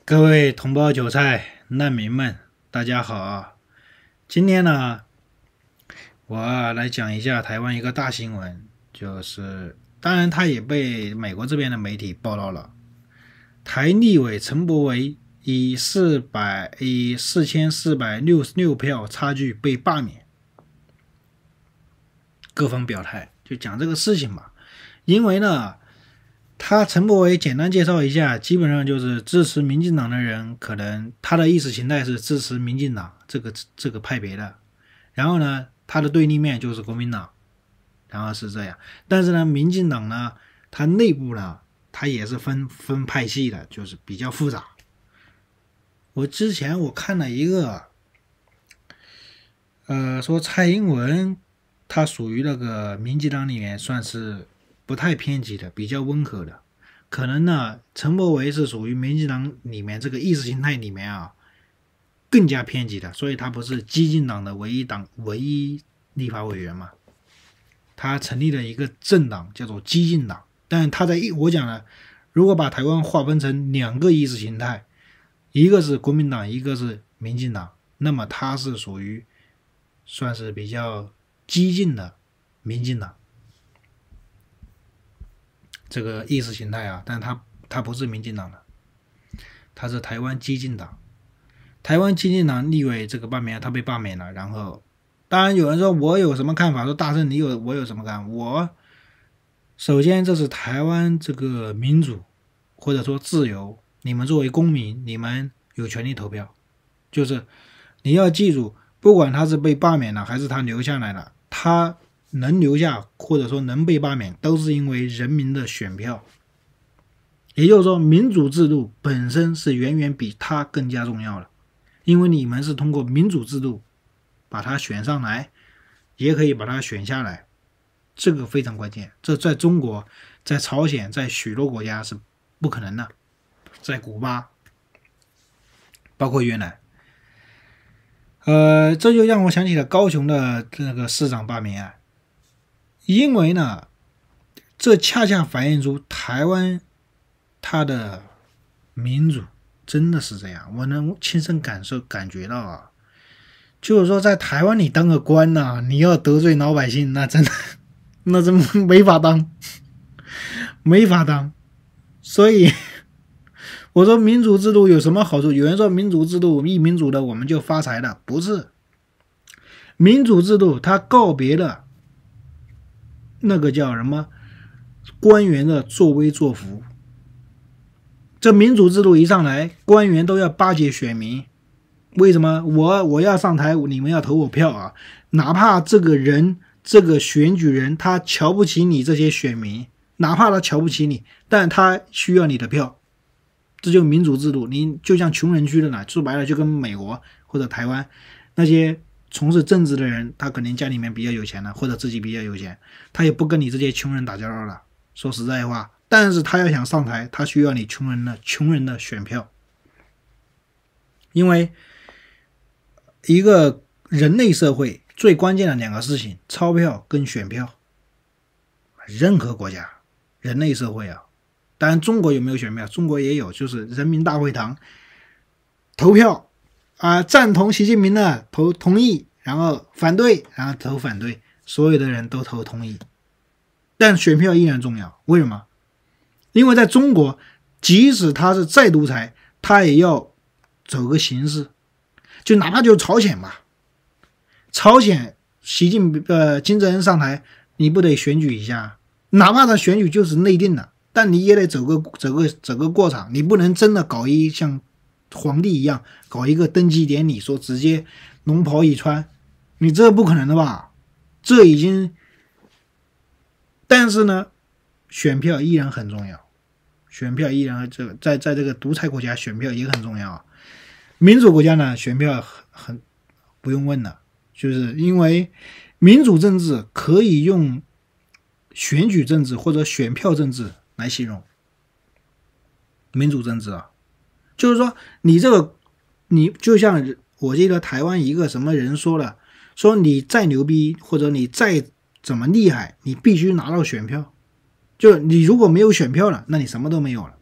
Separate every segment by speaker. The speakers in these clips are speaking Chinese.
Speaker 1: 各位同胞韭菜、难民们，大家好啊！今天呢，我来讲一下台湾一个大新闻，当然它也被美国这边的媒体报道了。台立委陈柏惟以4466票差距被罢免，各方表态就讲这个事情嘛。因为呢，陈柏惟简单介绍一下，基本上就是支持民进党的人，可能他的意识形态是支持民进党这个派别的，然后呢，他的对立面就是国民党，然后是这样。但是呢，民进党呢，它内部呢，它也是分派系的，就是比较复杂。之前我看了一个，说蔡英文他属于那个民进党里面算是不太偏激的，比较温和的。可能呢，陈柏惟是属于民进党里面这个意识形态里面啊更加偏激的，所以他不是基进党的唯一立法委员嘛？他成立了一个政党叫做基进党，但他我讲了，如果把台湾划分成两个意识形态，一个是国民党，一个是民进党，那么他是属于算是比较激进的民进党这个意识形态啊，但他不是民进党的，他是台湾基进党。台湾基进党立委这个罢免，他被罢免了。然后，当然有人说我有什么看法，说大圣我有什么看法？首先这是台湾这个民主或者说自由，你们作为公民，你们有权利投票。就是你要记住，不管他是被罢免了还是他留下来了，他能留下或者说能被罢免，都是因为人民的选票。也就是说，民主制度本身是远远比他更加重要的，因为你们是通过民主制度把他选上来，也可以把他选下来，这个非常关键。这在中国、在朝鲜、在许多国家是不可能的，在古巴，包括越南。这就让我想起了高雄的那个市长罢免案。因为呢，这恰恰反映出台湾它的民主真的是这样，我能亲身感觉到啊。就是说，在台湾你当个官啊，你要得罪老百姓，那真没法当，没法当。所以我说民主制度有什么好处？有人说民主制度一民主的我们就发财了，不是。民主制度它告别了那个叫什么官员的作威作福。这民主制度一上来，官员都要巴结选民。为什么？我要上台，你们要投我票啊！哪怕这个人，这个选举人，他瞧不起你这些选民，哪怕他瞧不起你，但他需要你的票。这就是民主制度。你就像穷人区的呢，说白了就跟美国或者台湾那些从事政治的人，他可能家里面比较有钱了，或者自己比较有钱，他也不跟你这些穷人打交道了。说实在话，但是他要想上台，他需要你穷人的选票。因为一个人类社会最关键的两个事情，钞票跟选票。任何国家人类社会啊，当然中国有没有选票？中国也有，就是人民大会堂投票赞同习近平的投同意，然后反对，然后投反对，所有的人都投同意。但选票依然重要，为什么？因为在中国，即使他是再独裁，他也要走个形式，就哪怕就朝鲜吧，朝鲜金正恩上台，你不得选举一下？哪怕他选举就是内定的，但你也得走个过场，你不能真的搞像皇帝一样搞一个登基典礼，说直接龙袍一穿，你这不可能的吧？这已经，但是呢，选票依然很重要，选票依然在这个独裁国家，选票也很重要。民主国家呢，选票很不用问了，就是因为民主政治可以用选举政治或者选票政治来形容。民主政治啊，就是说你就像我记得台湾一个什么人说了，说你再牛逼或者你再怎么厉害，你必须拿到选票。就你如果没有选票了，那你什么都没有了。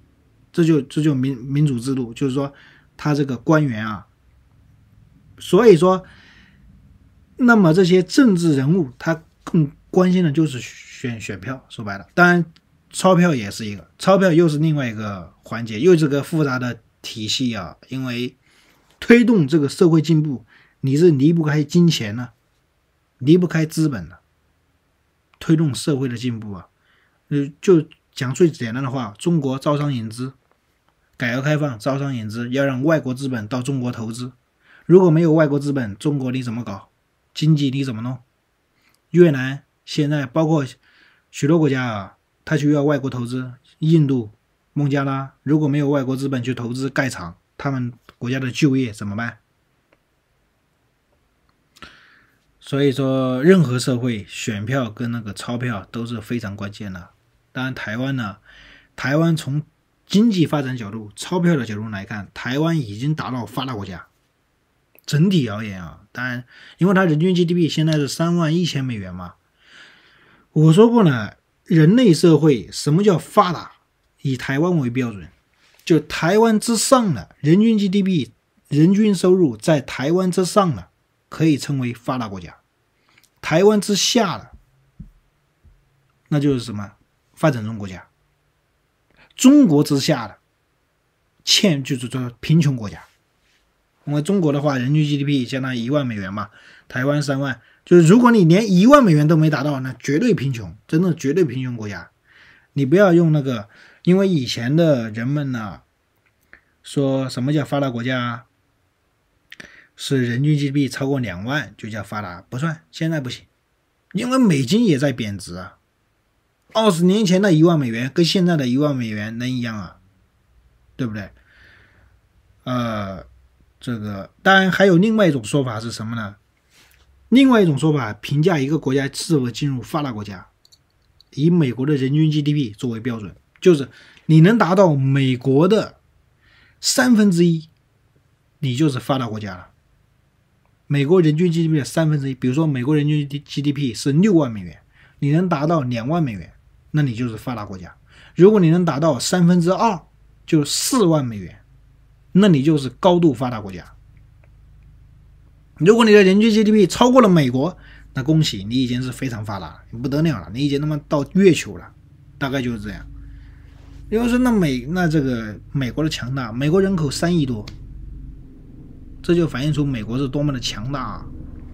Speaker 1: 这就民主制度，就是说他这个官员啊，所以说，那么这些政治人物他更关心的就是选票，说白了，当然钞票也是一个，钞票又是另外一个环节，又是个复杂的体系啊，因为推动这个社会进步，你是离不开金钱的，离不开资本的，推动社会的进步啊，就讲最简单的话，中国招商引资，改革开放招商引资，要让外国资本到中国投资，如果没有外国资本，中国你怎么搞？经济你怎么弄？越南现在包括许多国家啊，他需要外国投资，印度、孟加拉，如果没有外国资本去投资盖厂，他们国家的就业怎么办？所以说，任何社会选票跟那个钞票都是非常关键的。当然，台湾呢，台湾从经济发展角度、钞票的角度来看，台湾已经达到发达国家。整体而言啊，当然，因为它人均 GDP 现在是31000美元嘛。我说过呢，人类社会什么叫发达？以台湾为标准，就台湾之上的人均 GDP、人均收入在台湾之上的，可以称为发达国家。台湾之下的，那就是什么？发展中国家。中国之下的，就是说贫穷国家。因为中国的话，人均 GDP 相当于10000美元嘛，台湾3万，就是如果你连10000美元都没达到，那绝对贫穷，真的绝对贫穷国家。你不要用那个，因为以前的人们呢，说什么叫发达国家，是人均 GDP 超过2万就叫发达，不算，现在不行，因为美金也在贬值啊。20年前的10000美元跟现在的10000美元能一样啊，对不对？这个当然还有另外一种说法是什么呢？另外一种说法评价一个国家是否进入发达国家，以美国的人均 GDP 作为标准，就是你能达到美国的1/3，你就是发达国家了。美国人均 GDP 的1/3，比如说美国人均 GDP 是6万美元，你能达到2万美元，那你就是发达国家。如果你能达到2/3，就4万美元，那你就是高度发达国家。如果你的人均 GDP 超过了美国，那恭喜你已经是非常发达了，不得了了，你已经他妈到月球了，大概就是这样。因为说那这个美国的强大，美国人口3亿多，这就反映出美国是多么的强大啊。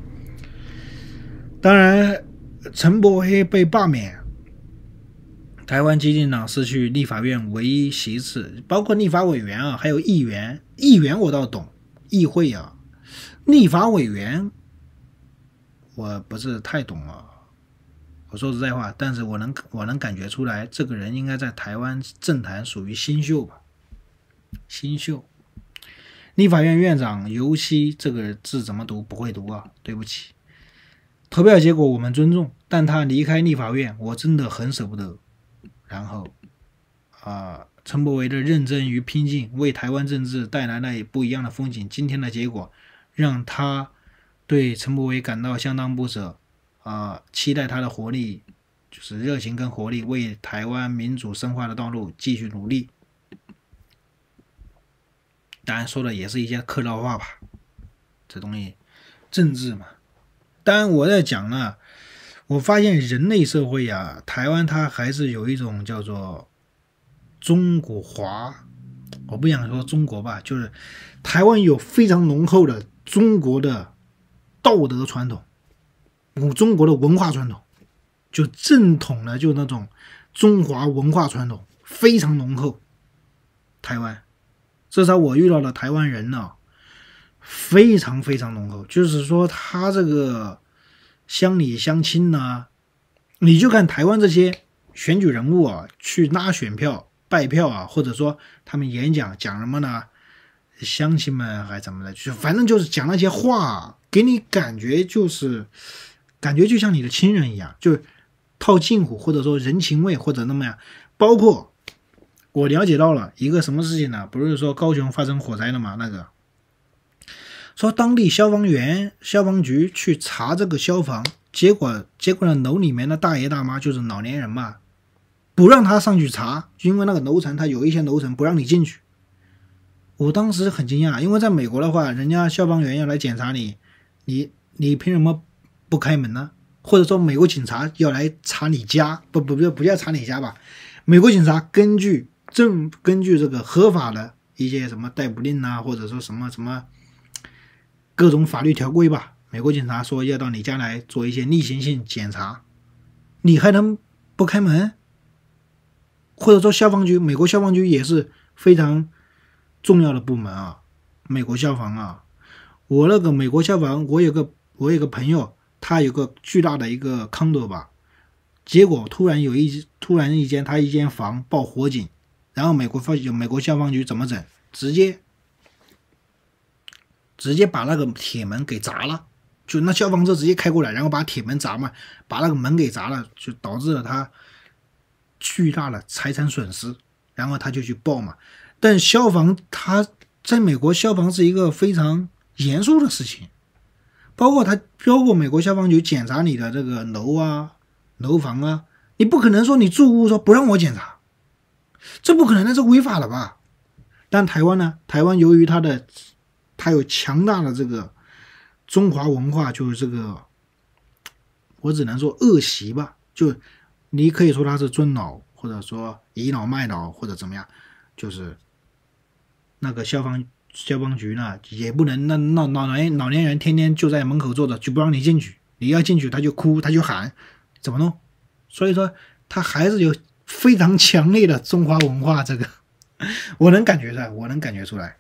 Speaker 1: 当然，陈柏惟被罢免，台湾基进党失去立法院唯一席次，包括立法委员啊，还有议员。议员我倒懂，议会啊，立法委员我不是太懂啊。我说实在话，但是我能感觉出来，这个人应该在台湾政坛属于新秀吧，新秀。立法院院长尤熙这个字怎么读？不会读啊，对不起。投票结果我们尊重，但他离开立法院，我真的很舍不得。然后陈柏惟的认真与拼劲为台湾政治带来了不一样的风景。今天的结果让他对陈柏惟感到相当不舍期待他的活力，就是热情跟活力，为台湾民主深化的道路继续努力。当然说的也是一些客套话吧，这东西政治嘛。当然我在讲呢，我发现人类社会啊，台湾它还是有一种叫做中国华，我不想说中国吧，就是台湾有非常浓厚的中国的道德传统，中国的文化传统，就正统的就那种中华文化传统非常浓厚。台湾至少我遇到的台湾人呢，非常非常浓厚，就是说他这个乡里乡亲呢，你就看台湾这些选举人物啊，去拉选票拜票啊，或者说他们演讲讲什么呢，乡亲们还怎么的，就反正就是讲那些话，给你感觉就像你的亲人一样，就套近乎，或者说人情味，或者那么样。包括我了解到了一个什么事情呢？不是说高雄发生火灾了吗？那个说当地消防局去查这个消防，结果呢，楼里面的大爷大妈就是老年人嘛， 不让他上去查，因为那个楼层他有一些楼层不让你进去。我当时很惊讶，因为在美国的话，人家消防员要来检查你，你凭什么不开门呢？或者说美国警察要来查你家，不叫查你家吧？美国警察根据这个合法的一些什么逮捕令啊，或者说什么各种法律条规吧，美国警察说要到你家来做一些例行性检查，你还能不开门？或者说消防局，美国消防局也是非常重要的部门啊，美国消防啊。我那个美国消防，我有个朋友，他有个巨大的一个 condo 吧，结果突然他一间房爆火警，然后美国消防局怎么整？直接把那个铁门给砸了，就那消防车直接开过来，然后把铁门砸嘛，把那个门给砸了，就导致了他巨大的财产损失，然后他就去报嘛。但消防他在美国消防是一个非常严肃的事情，包括美国消防局检查你的这个楼房啊，你不可能说你住屋说不让我检查，这不可能的，这违法了吧？但台湾呢？台湾由于它有强大的这个中华文化，就是这个我只能说恶习吧，就你可以说它是尊老，或者说倚老卖老，或者怎么样，就是那个消防局呢，也不能那老年人天天就在门口坐着，就不让你进去，你要进去他就哭，他就喊，怎么弄？所以说他还是有非常强烈的中华文化，这个我能感觉出来。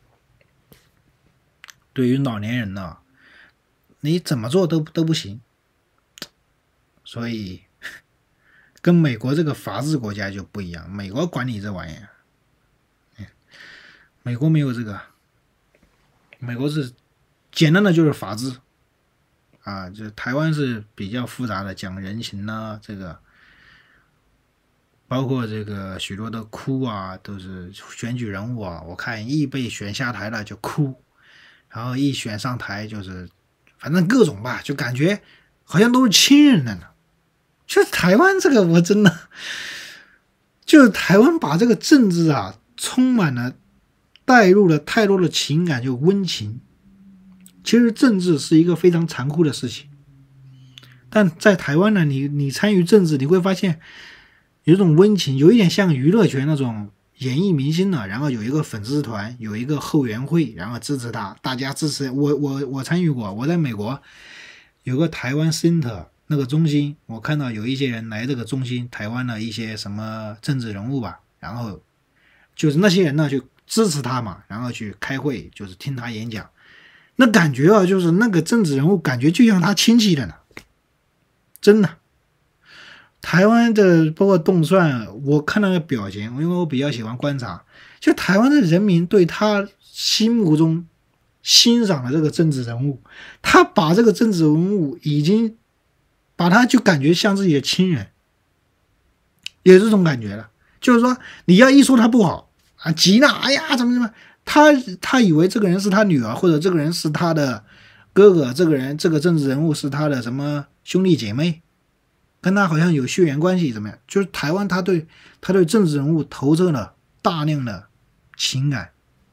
Speaker 1: 对于老年人呢，你怎么做都不行，所以跟美国这个法治国家就不一样，美国管你这玩意儿，美国没有这个，美国是简单的就是法治啊，就台湾是比较复杂的，讲人情啊，这个包括这个许多的哭啊，都是选举人物啊，我看一被选下台了就哭，然后一选上台就是反正各种吧，就感觉好像都是亲人的呢。就是台湾这个我真的就是台湾把这个政治啊充满了带入了太多的情感，就温情。其实政治是一个非常残酷的事情，但在台湾呢，你参与政治，你会发现有一种温情，有一点像娱乐圈那种演艺明星呢，然后有一个粉丝团，有一个后援会，然后支持他，大家支持我参与过，我在美国有个台湾 Center 那个中心，我看到有一些人来这个中心，台湾的一些什么政治人物吧，然后就是那些人呢就支持他嘛，然后去开会，就是听他演讲，那感觉啊，就是那个政治人物感觉就像他亲戚的呢，真的。台湾的包括动算，我看那个表情，因为我比较喜欢观察，就台湾的人民对他心目中欣赏的这个政治人物，他把这个政治人物已经把他就感觉像自己的亲人，有这种感觉了。就是说你要一说他不好啊，急了，哎呀怎么他以为这个人是他女儿，或者这个人是他的哥哥，这个政治人物是他的什么兄弟姐妹，跟他好像有血缘关系怎么样？就是台湾他对政治人物投射了大量的情感。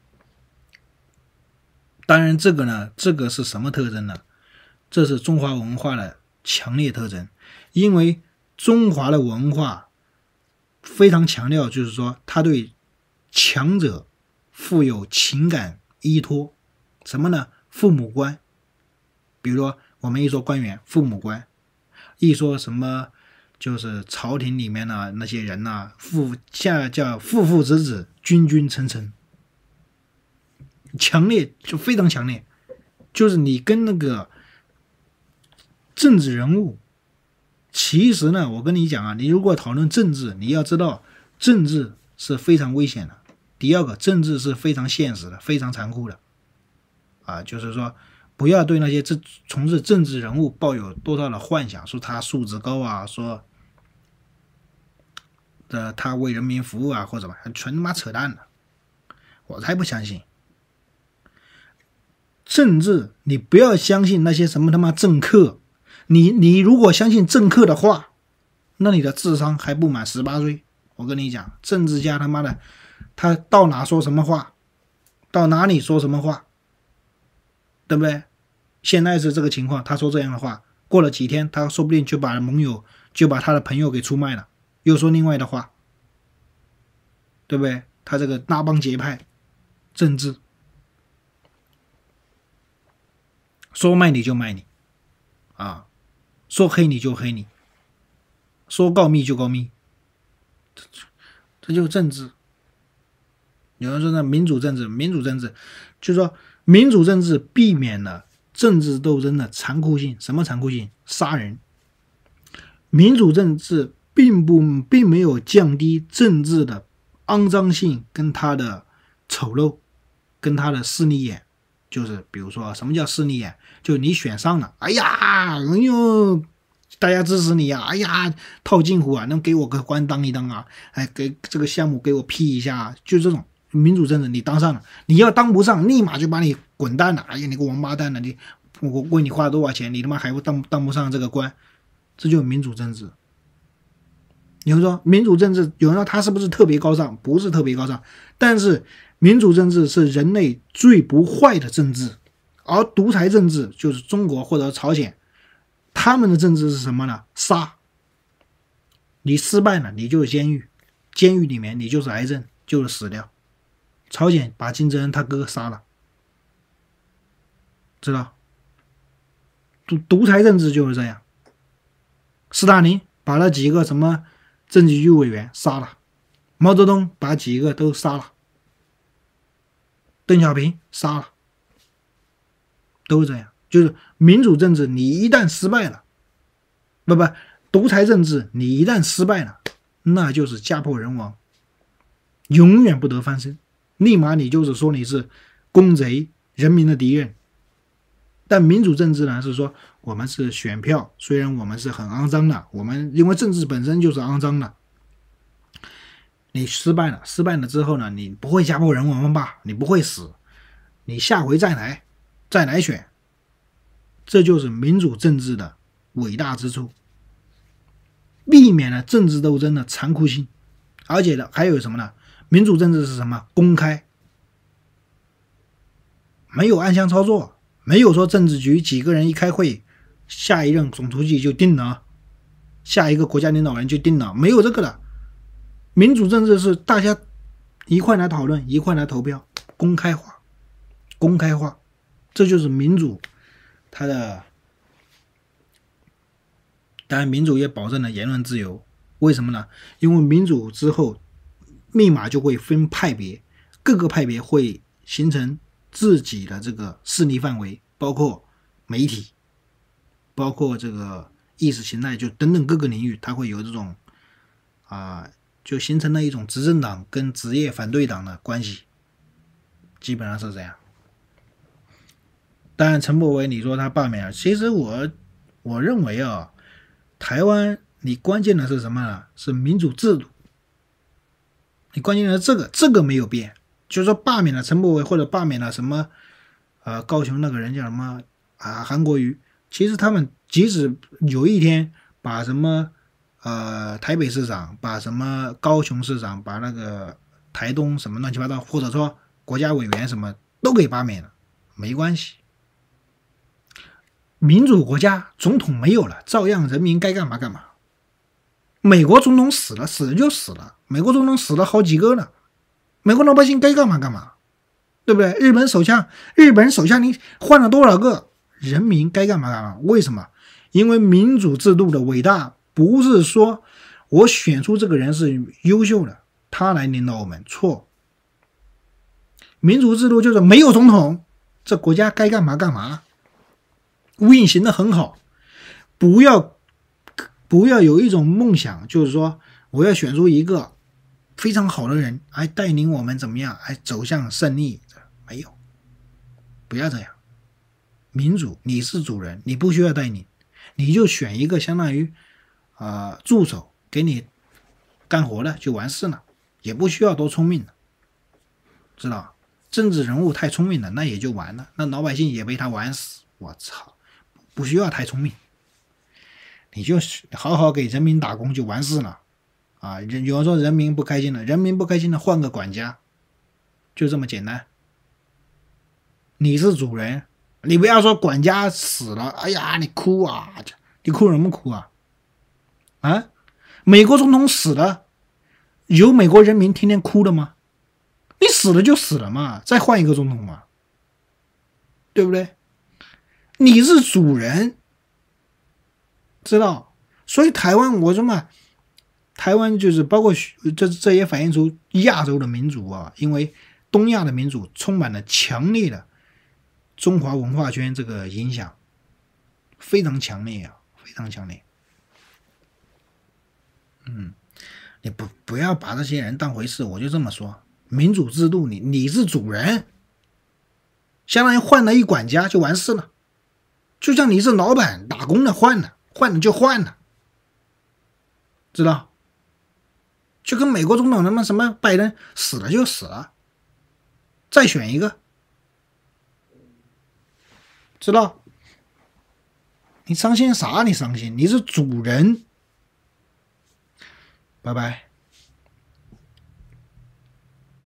Speaker 1: 当然这个是什么特征呢？这是中华文化的强烈特征，因为中华的文化非常强调，就是说他对强者富有情感依托。什么呢？父母官。比如说我们一说官员，父母官，一说什么就是朝廷里面的那些人呐，叫父父子子，君君臣臣，强烈，就非常强烈。就是你跟那个政治人物，其实呢，我跟你讲啊，你如果讨论政治，你要知道政治是非常危险的。第二个，政治是非常现实的，非常残酷的啊，就是说不要对那些从事政治人物抱有多少的幻想，说他素质高啊，说他为人民服务啊，或者什么，纯他妈扯淡的，我才不相信。政治你不要相信那些什么他妈政客，你如果相信政客的话，那你的智商还不满18岁， 我跟你讲，政治家他妈的，他到哪说什么话，到哪里说什么话，对不对？现在是这个情况，他说这样的话，过了几天，他说不定就把盟友，就把他的朋友给出卖了，又说另外的话，对不对？他这个拉帮结派政治，说卖你就卖你啊，说黑你就黑你，说告密就告密，这就是政治。有人说呢，民主政治就是说民主政治避免了政治斗争的残酷性。什么残酷性？杀人。民主政治并没有降低政治的肮脏性跟它的丑陋，跟它的势利眼。就是比如说什么叫势利眼？就你选上了，哎呦，大家支持你呀，哎呀，套近乎啊，能给我个官当一当啊，哎，给这个项目给我批一下，就这种。民主政治你当上了，你要当不上，立马就把你滚蛋了。哎呀，你个王八蛋了，我为你花了多少钱，你他妈还当不上这个官，这就是民主政治。有人说民主政治，有人说它是不是特别高尚？不是特别高尚，但是民主政治是人类最不坏的政治，而独裁政治就是中国或者朝鲜，他们的政治是什么呢？杀，你失败了你就是监狱，监狱里面你就是癌症，就是死掉。朝鲜把金正恩他哥杀了，知道？独裁政治就是这样。斯大林把那几个什么政治局委员杀了，毛泽东把几个都杀了，邓小平杀了，都是这样。就是民主政治你一旦失败了，独裁政治你一旦失败了，那就是家破人亡，永远不得翻身。立马你就是说你是公贼，人民的敌人。但民主政治呢，是说我们是选票，虽然我们是很肮脏的，我们因为政治本身就是肮脏的。你失败了之后呢，你不会家破人亡吧？你不会死，你下回再来选，这就是民主政治的伟大之处，避免了政治斗争的残酷性。而且呢，还有什么呢？民主政治是什么？公开，没有暗箱操作，没有说政治局几个人一开会，下一任总书记就定了，下一个国家领导人就定了，没有这个的。民主政治是大家一块来讨论，一块来投票，公开化，这就是民主它的。当然民主也保证了言论自由，为什么呢？因为民主之后密码就会分派别，各个派别会形成自己的这个势力范围，包括媒体，包括这个意识形态，就等等各个领域，它会有这种就形成了一种执政党跟职业反对党的关系，基本上是这样。当然陈柏惟你说他罢免了，其实我认为台湾你关键的是什么呢？是民主制度。你关键的这个没有变，就是说罢免了陈柏惟或者罢免了什么高雄那个人叫什么韩国瑜，其实他们即使有一天把什么台北市长，把什么高雄市长，把那个台东什么乱七八糟，或者说国家委员什么都给罢免了，没关系。民主国家总统没有了，照样人民该干嘛干嘛。美国总统死了就死了，美国总统死了好几个了，美国老百姓该干嘛干嘛，对不对？日本首相你换了多少个，人民该干嘛干嘛。为什么？因为民主制度的伟大不是说我选出这个人是优秀的，他来领导我们，错。民主制度就是没有总统，这国家该干嘛干嘛，运行的很好。不要有一种梦想，就是说我要选出一个非常好的人来带领我们怎么样，来走向胜利，没有，不要这样。民主你是主人，你不需要带领，你就选一个相当于助手给你干活的就完事了，也不需要多聪明的，知道？政治人物太聪明了，那也就完了，那老百姓也被他玩死。我操，不需要太聪明，你就好好给人民打工就完事了啊。有人说人民不开心了，人民不开心了，换个管家，就这么简单。你是主人，你不要说管家死了，哎呀，你哭啊，你哭什么哭啊？啊，美国总统死了，有美国人民天天哭的吗？你死了就死了嘛，再换一个总统嘛，对不对？你是主人，知道？所以台湾我说嘛，台湾就是包括这也反映出亚洲的民主啊，因为东亚的民主充满了强烈的中华文化圈这个影响，非常强烈啊，非常强烈。你不要把这些人当回事，我就这么说。民主制度你是主人，相当于换了一管家就完事了。就像你是老板，打工的换了就换了，知道？就跟美国总统什么拜登死了就死了，再选一个，知道？你伤心啥？你伤心？你是主人。拜拜。